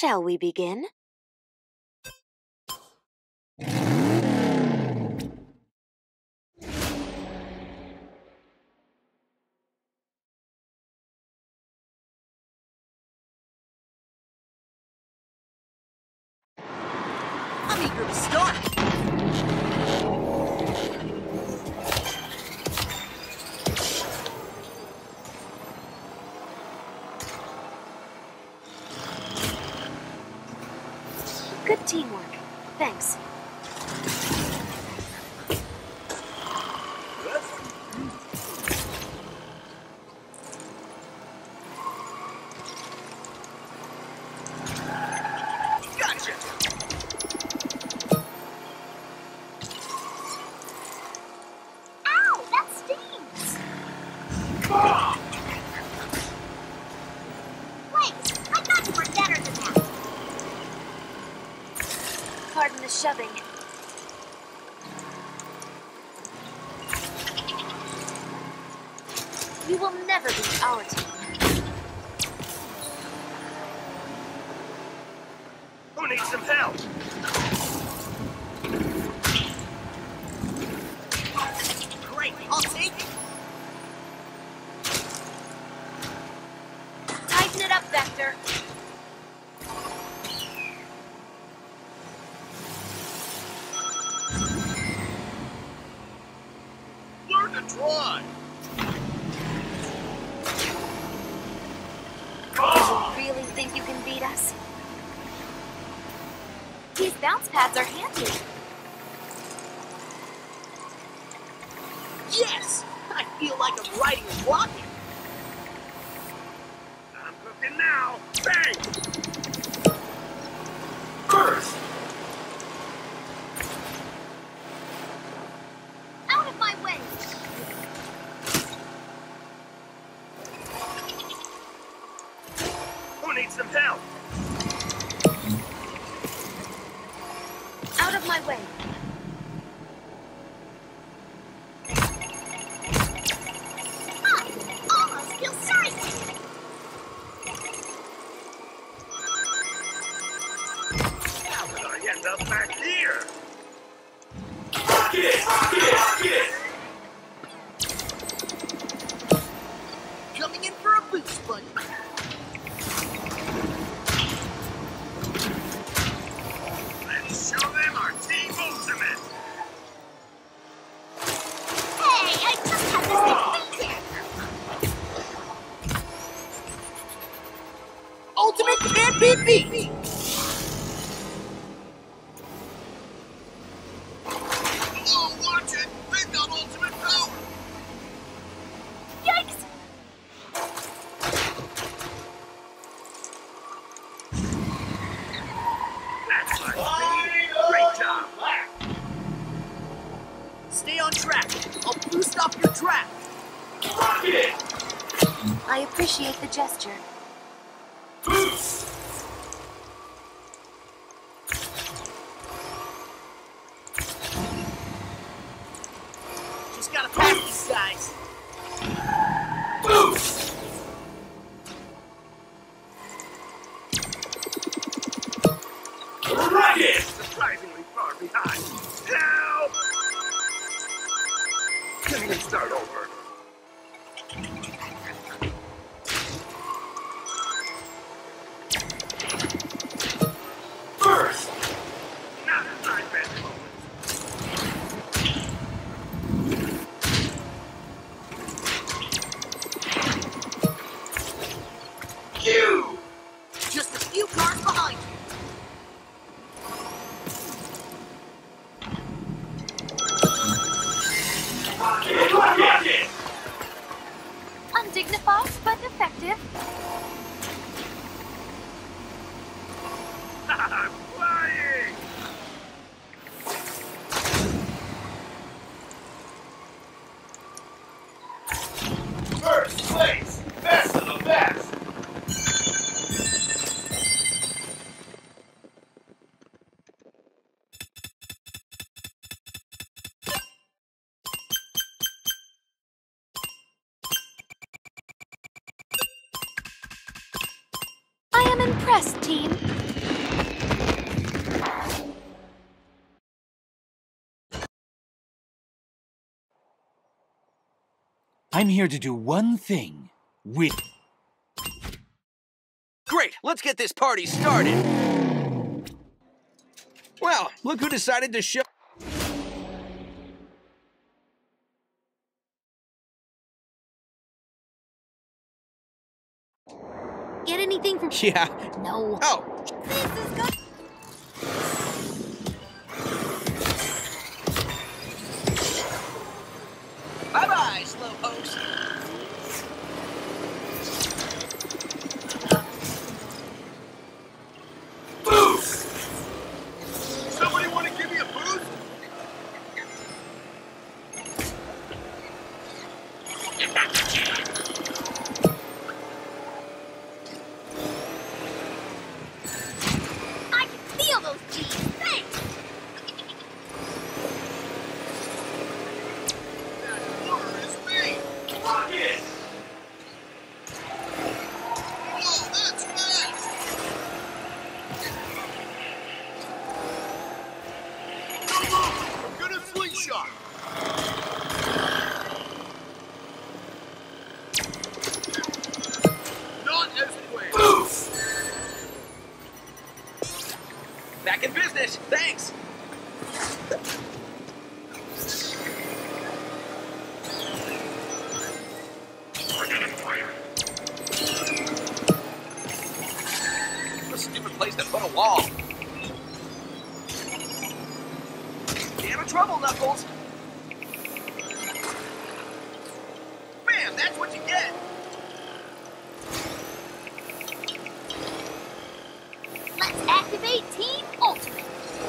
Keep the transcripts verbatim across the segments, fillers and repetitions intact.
Shall we begin? I'm eager to start. Good teamwork. Thanks. Gotcha. Ow, that stings! Wait, I thought you were better than that. Pardon the shoving. You will never beat our team. Who needs some help? Great, I'll take it. Tighten it up, Vector. Learn to drive. You really think you can beat us? These bounce pads are handy. Yes! I feel like I'm riding a rocket. I'm cooking now. Bang! First! Out of my way! Who needs some help? Out of my way. I almost feel sorry for you. How did I end up back here? Rocket! Rocket! Rocket! Coming in for a boost, buddy. Let's show them our team ultimate. Hey, I just had this thing painted. Ultimate can't be beat. Oh, watch it. They've got ultimate power. Yikes! That's right, baby. Great job. Stay on track. I'll boost off your track. Rocket! I appreciate the gesture. Boost! Just gotta pass these guys. Boost! Rocket! Surprisingly far behind. Help! Can we start over? First! Not a time best moment. Q! Just a few cars behind you. Rocket! Rocket! Undignified, but effective. I'm flying! First place! Best of the best! I am impressed, team. I'm here to do one thing with... Great, let's get this party started. Well, look who decided to show... Get anything from... Yeah. No. Oh, This is good. bye-bye, slowpokes. Boost! Somebody want to give me a boost? I can feel those G's. Thanks. That water is me! Rocket! Whoa, that's fast! Come on! I'm gonna slingshot! Not as quick! Boost! Back in business, thanks. What a stupid place to put a wall. Get out of trouble, Knuckles. Bam, that's what you get. Let's activate Team Ultimate.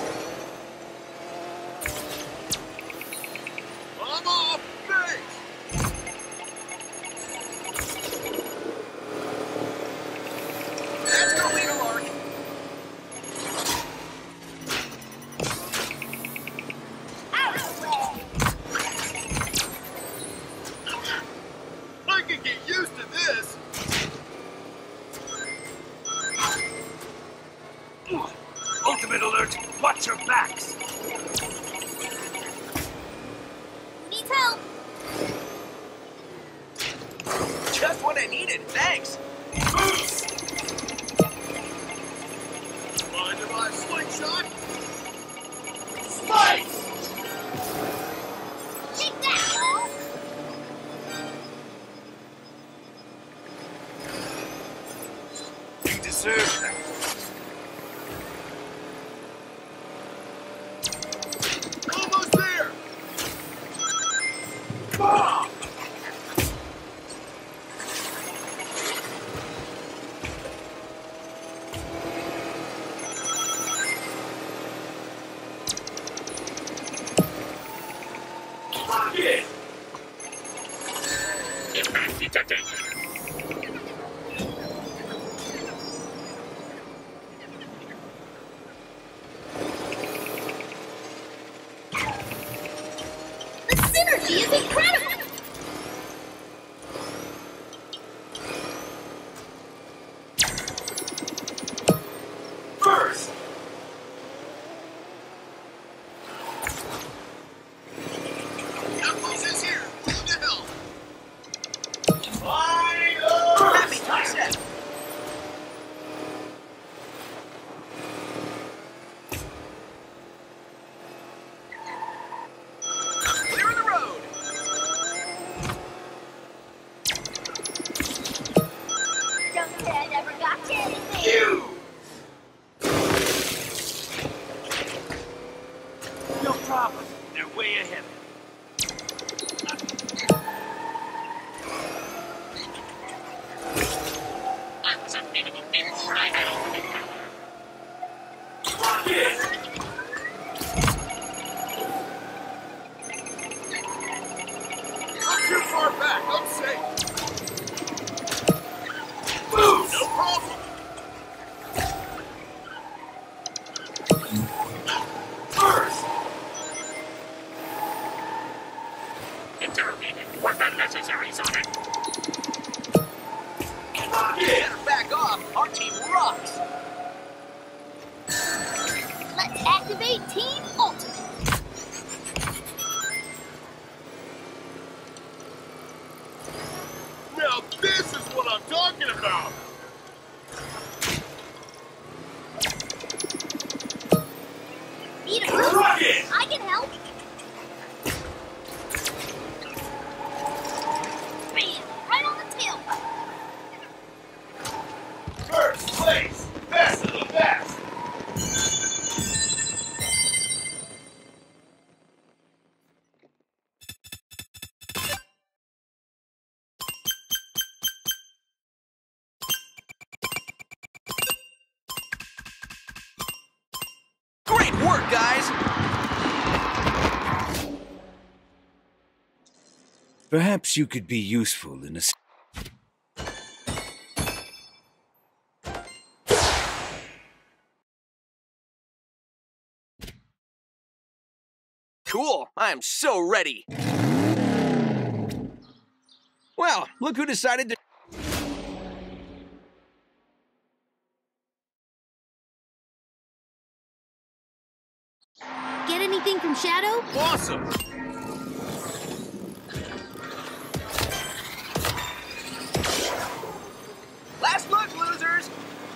I'm off base! Let's go, Leader Lark. Out of the way. I can get used to this! Ultimate alert! Watch your backs! Needs help. Just what I needed, thanks. Boost! Mind if I slingshot? Slice! Take that, all. You deserve that. Almost there! Bomb! Rocket! The synergy is incredible. First! Knuckles is here! What the hell? Fire! Happy time set. I'm clearing the road. Don't say I never got you anything. You! No problem. They're way ahead. Rocket! Not too far back, I'm safe. Boost! No problem. First! Rocket! Better back off. Our team rocks. Let's activate Team Ultimate. First place! Best of the best! Great work, guys! Perhaps you could be useful in a... s- Cool, I am so ready. Well, look who decided to... Get anything from Shadow? Awesome! Last look, losers!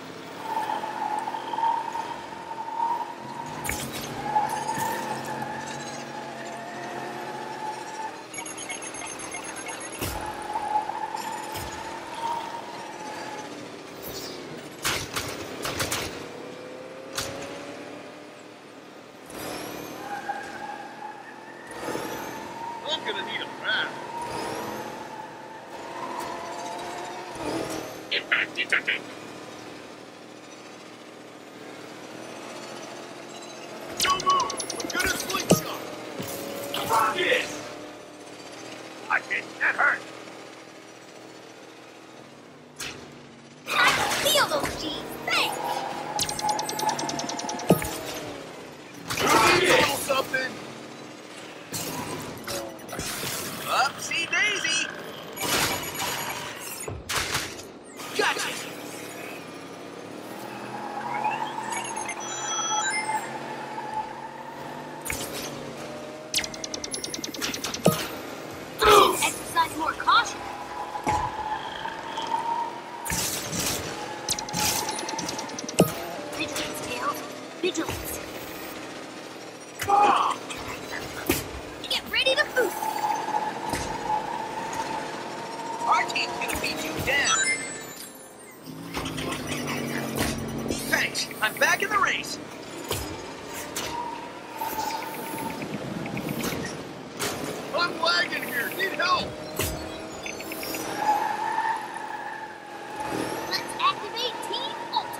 I'm gonna need a bath. Impact detected. Don't move! I'm gonna slingshot! Yes! Watch it, that hurt! I feel those G's. Thanks. A little something! Upsy daisy! Gotcha! Exercise more caution. Vigilance, Tails. Vigilance. Get ready to boost. Our team's gonna beat you down. Thanks, I'm back in the race. I'm lagging here! Need help! Let's activate Team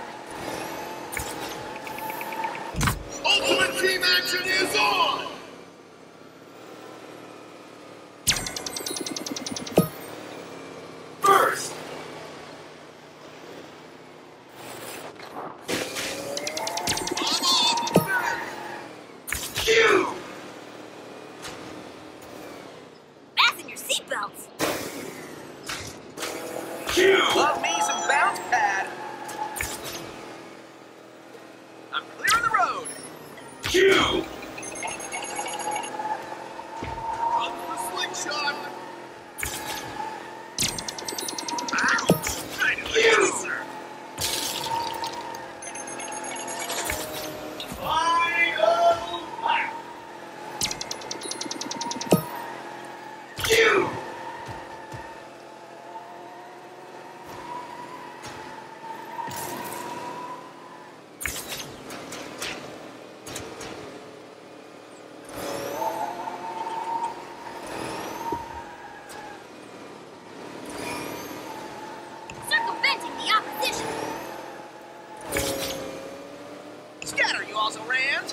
Ultimate. Ultimate team action is on! First! I'm off! Q! Fasten your seatbelts. Q! Love me some bounce pad. I'm clearing the road. Q! Comes the slingshot! Ouch! Right in the Q! answer. Final lap! Q! Circumventing the opposition. Scatter, you also rans.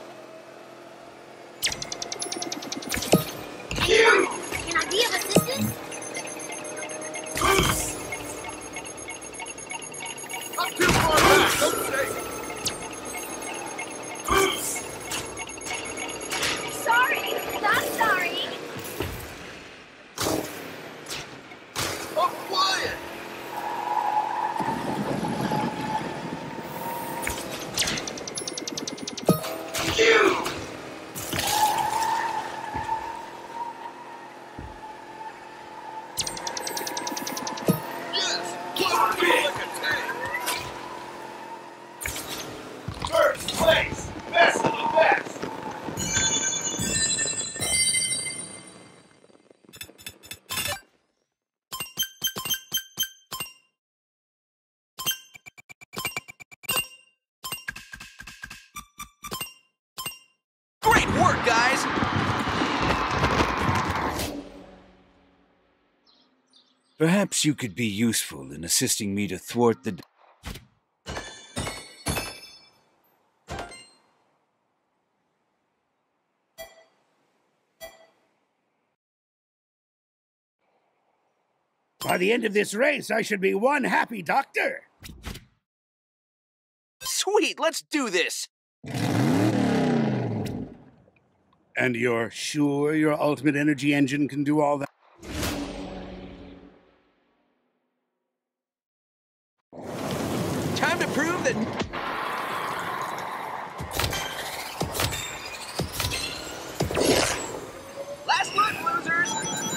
Q! Can I be of assistance? Boost! I'm too far back! Don't say! Boost! Sorry, not sorry. I'm flying! Q! Yes! Fly like a tank! Perhaps you could be useful in assisting me to thwart the... By the end of this race, I should be one happy doctor. Sweet, let's do this. And you're sure your ultimate energy engine can do all that? Time to prove that... Last look, losers!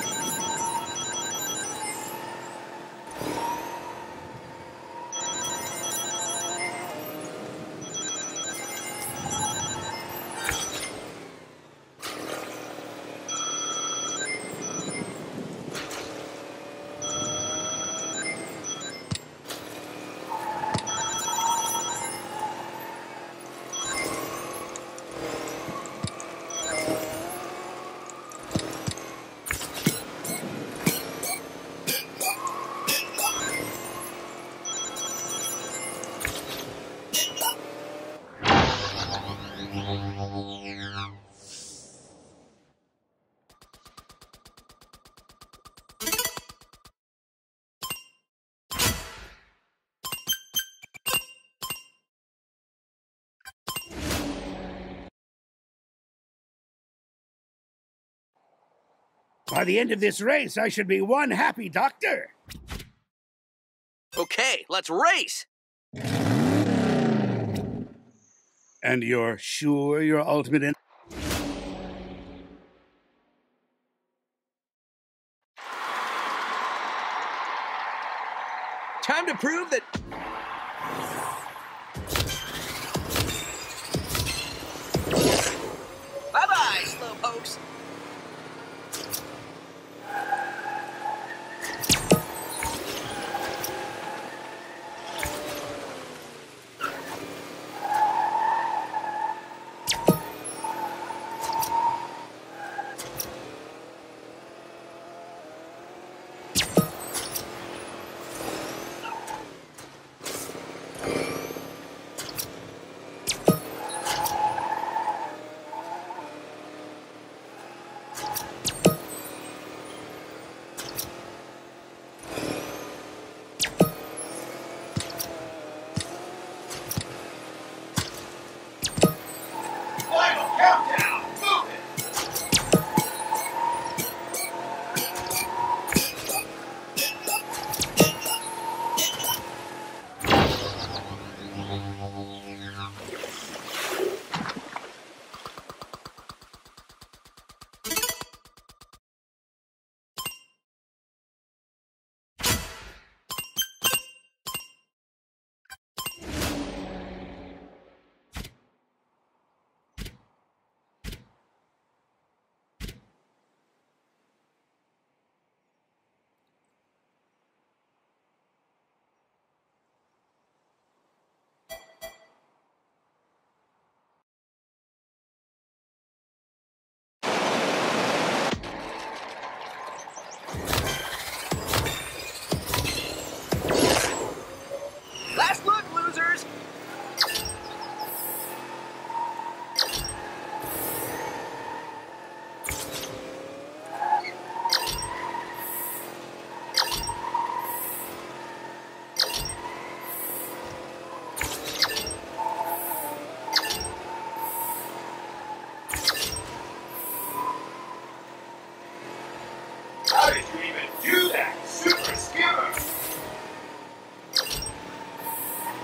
By the end of this race, I should be one happy doctor. Okay, let's race! And you're sure your ultimate en- Time to prove that... Bye-bye, slowpokes! Final countdown! Move it! Last look, losers! How did you even do that, Super Skipper?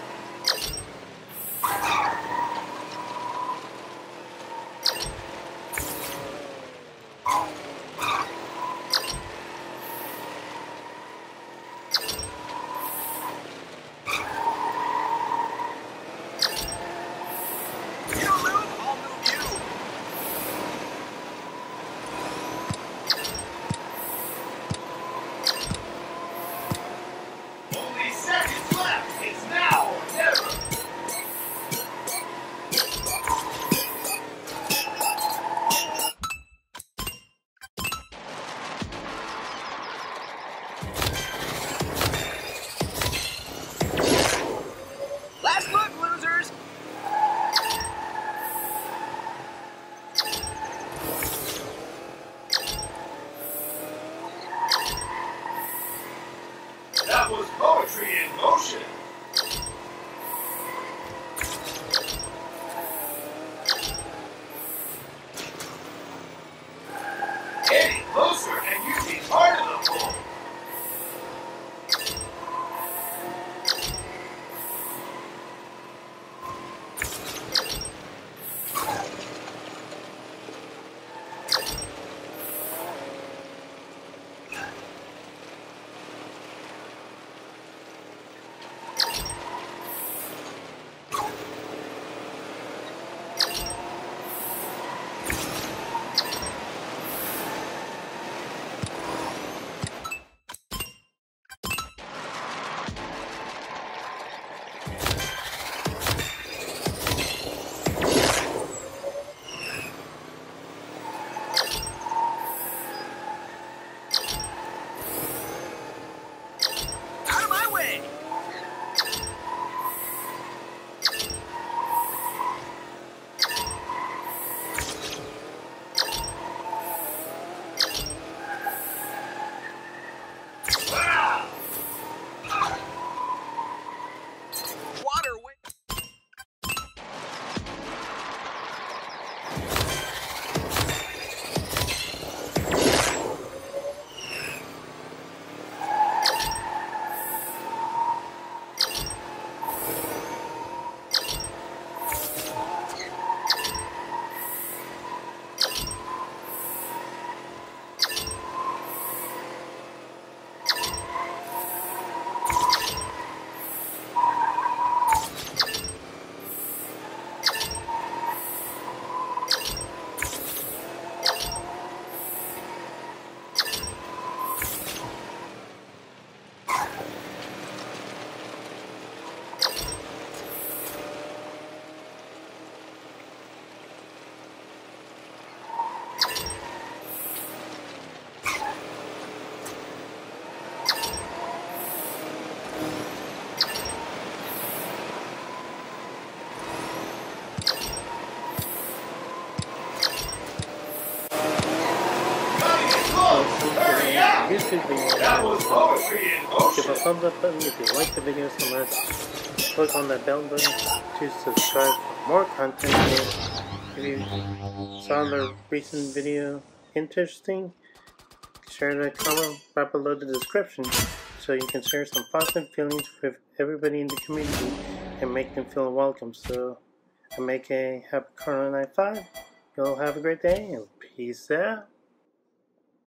YouTube video. Give a thumbs up button if you like the video so much. Click on that bell button to subscribe for more content. And if you saw the recent video interesting, share the comment right below the description so you can share some positive feelings with everybody in the community and make them feel welcome. So I make a happy Corona Night five. Y'all have a great day and peace out.